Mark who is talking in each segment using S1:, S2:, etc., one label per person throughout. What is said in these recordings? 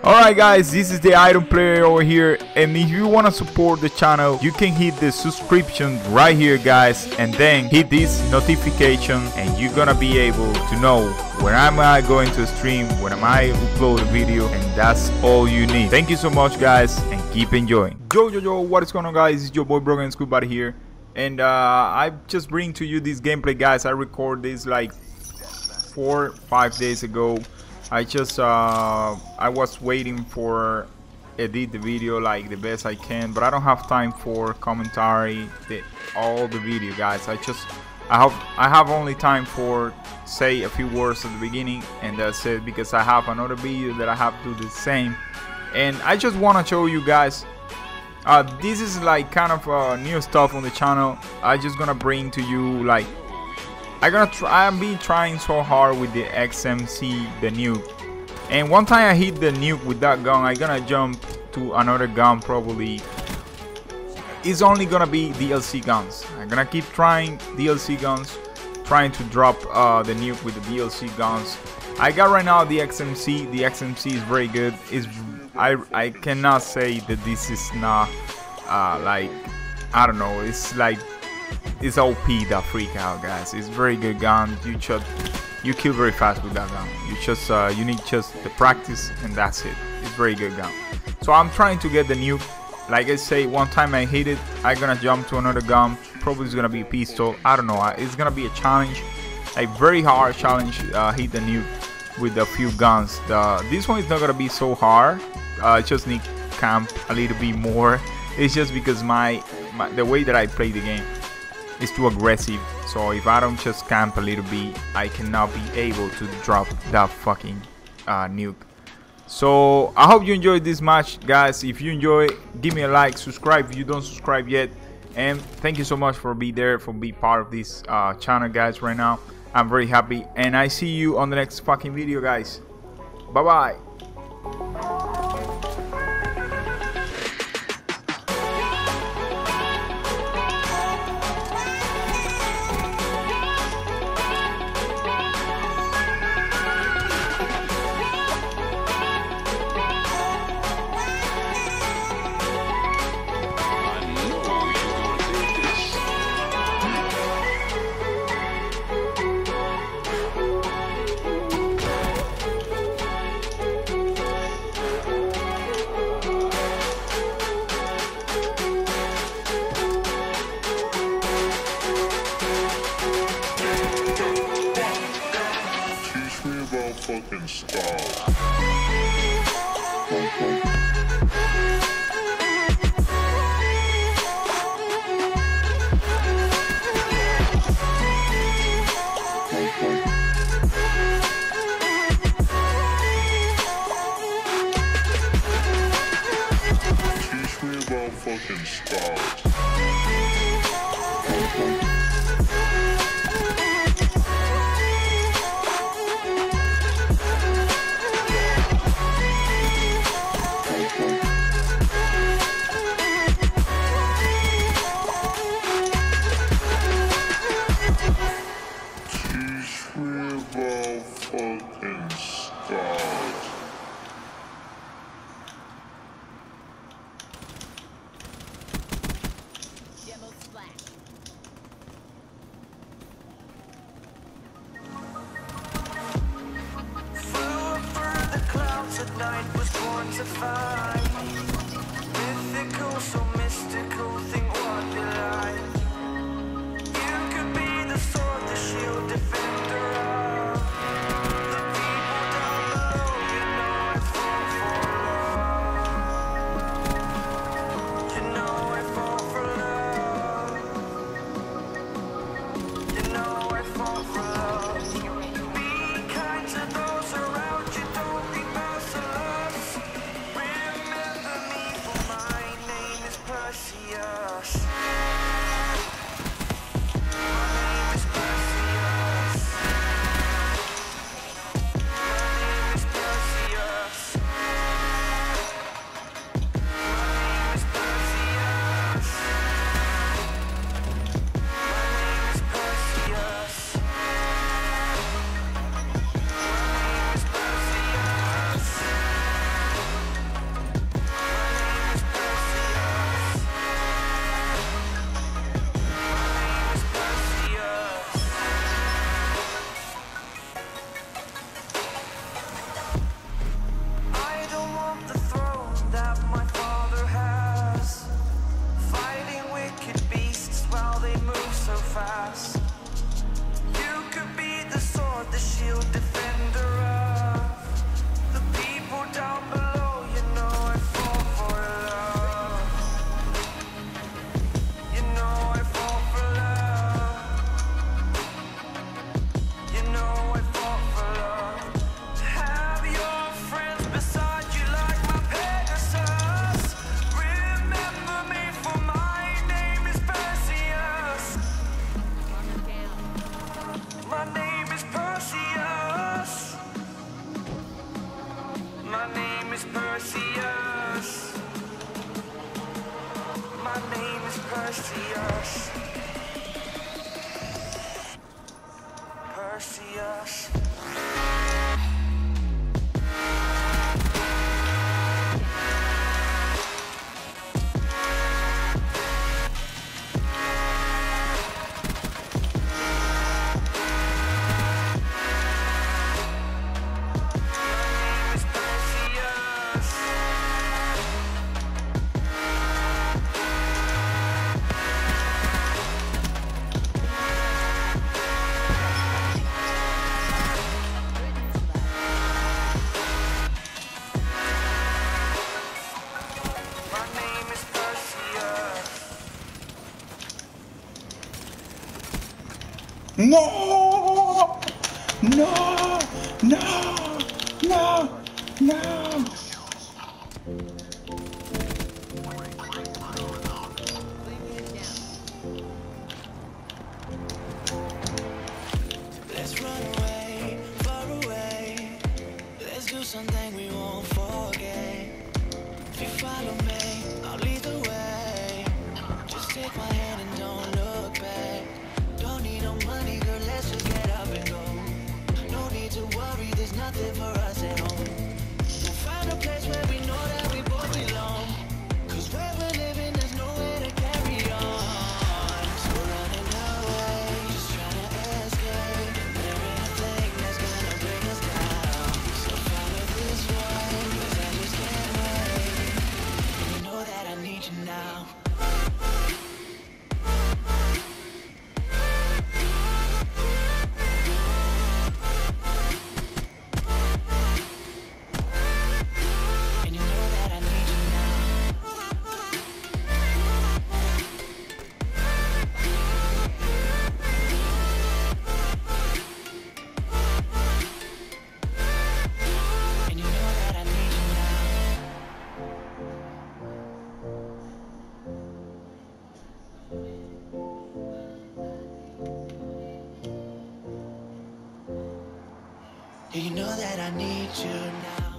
S1: Alright guys, this is the Iron Player over here, and if you want to support the channel, you can hit the subscription right here guys, and then hit this notification, and you're gonna be able to know when am I going to stream, when am I upload a video, and that's all you need. Thank you so much guys, and keep enjoying. Yo, what is going on guys? It's your boy Broken Scoop Buddy here, and I just bring to you this gameplay guys. I record this like 4 or 5 days ago. I was waiting for edit the video like the best I can, but I don't have time for commentary all the video guys. I have only time for say a few words at the beginning, and that's it, because I have another video that I have to do the same. And I just want to show you guys, this is like kind of new stuff on the channel. I just gonna bring to you like I've been trying so hard with the XMC, the nuke, and one time I hit the nuke with that gun, I'm gonna jump to another gun. Probably it's only gonna be DLC guns. I'm gonna keep trying DLC guns, trying to drop the nuke with the DLC guns. I got right now the XMC. The XMC is very good. I cannot say that this is not like, I don't know, it's like, it's OP, that freak out guys. It's very good gun. You kill very fast with that gun. You need just the practice, and that's it. It's very good gun. So I'm trying to get the nuke. Like I say, one time I hit it, I'm gonna jump to another gun. Probably it's gonna be a pistol. I don't know. It's gonna be a challenge, a very hard challenge. Hit the nuke with a few guns. This one is not gonna be so hard. Just need camp a little bit more. It's just because the way that I play the game is too aggressive, so if I don't just camp a little bit, I cannot be able to drop that fucking nuke. So I hope you enjoyed this match guys. If you enjoy, give me a like, subscribe if you don't subscribe yet, and thank you so much for being part of this channel guys. Right now I'm very happy, and I see you on the next fucking video guys. Bye bye.
S2: Fucking stop. Teach me about fucking stars. Fucking stars.
S3: Demo splash.
S4: Flew over the clouds at night, was born to find mythical, so mystical, think what you like. You could be the sword, the shield, defender of the people down below. You know I fall for love. You know I fall for love. You know I fall for love. Be kind to those around you, don't be merciless. Remember me, for my name is Perseus. Perseus. Perseus. My name is Perseus.
S3: No! No! No! No! No!
S4: Let's run away, far away. Let's do something we won't forget. If you follow me, I'll lead the way. Just take my hand and don't look back. Don't need no money, girl, let's just get up and go. No need to worry, there's nothing for us at home. We'll find a place where we know that we both belong. Cause where we're living, there's nowhere to carry on. So we're running away, just trying to escape. There ain't a thing that's gonna bring us down. So follow this way, cause I just can't wait. And you know that I need you now. And you know that I need you now. And you know that I need you now. Yeah, you know that I need you now.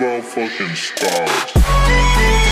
S2: about fucking stars.